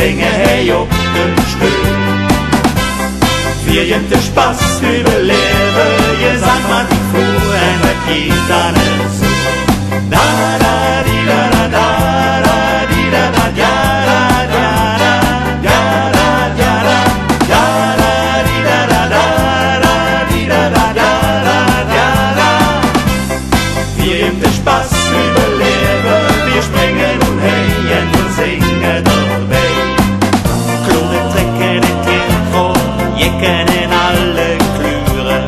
springen hey op den Stuhl. Wir jente Spaß überleben, ihr sagt man die froh, und geht dann so. Da da di da da da da di da da ja da da da ja da ja da ja da di da da da da di da da da da ja da. Wir jente Spaß überleben, wir springen und hey und singen dabei. Klone trekken en Kintro, jekken in alle Klüren.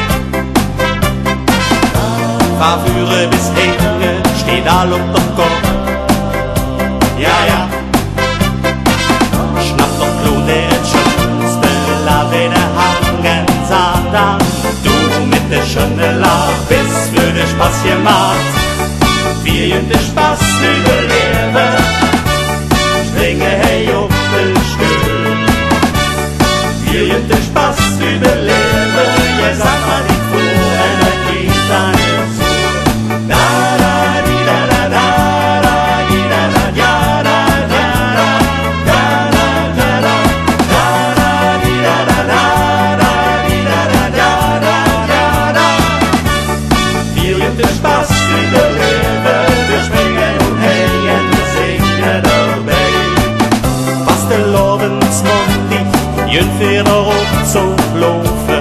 Fahrführer bis Hänge, steht all op dem Kopf. Ja, ja. Schnapp doch Klone et schönste, la wieder hangen, Satan. Du mit der schöne Lach, bis für den Spaß gemacht. Wir in den Spaß überleben, springen hey auf den Stuhl. Wir in den Spaß überleben, ja sag mal die froh, und geht dann so. Da da di da da da da di da da ja da da da da da da da da da di da da da da di da da ja da da da. Wir in den Spaß überleben, wir springen und hey und wir singen dabei. Was der Lovensmond nicht, jön noch op zu laufen.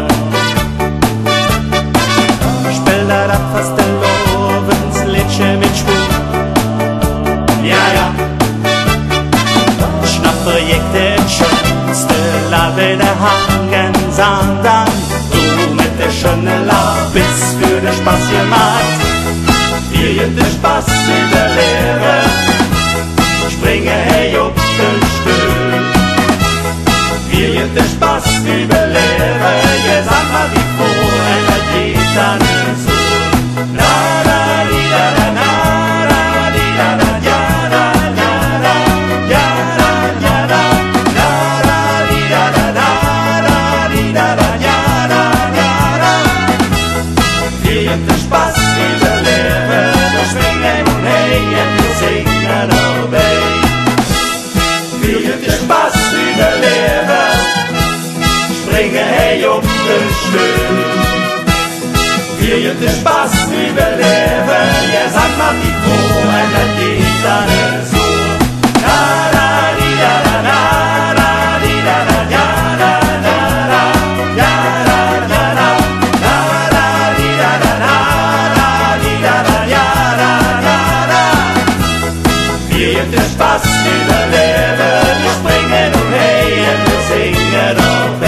Spiel da ab fast der Lovensliedje mit Schwung. Ja, ja. Schnapper jegt der schönste, la wieder hangen, Sandern. Du mit der schönen Lach, bis für den Spaß gemacht. Wir in den Spaß überleben, springen hey op den Stuhl. Wir in den Spaß überleben, ja sag mal wie froh, und geht dann so. Da da di da da da da di da da ja da ja da ja da ja da da da di da da da da di da da ja da ja da. Wir in den Spaß überleben, wir springen und hey und wir singen dabei. Wir in den Spaß überleben, springen hey op den Stuhl. Wir in den Spaß überleben, ja sag mal die froh, und geht dann so. Da da di da da da da di da da ja da da da ja da da da da da di da da da da di da da ja da da da. Wir in den Spaß überleben, wir springen und hey und wir singen dabei.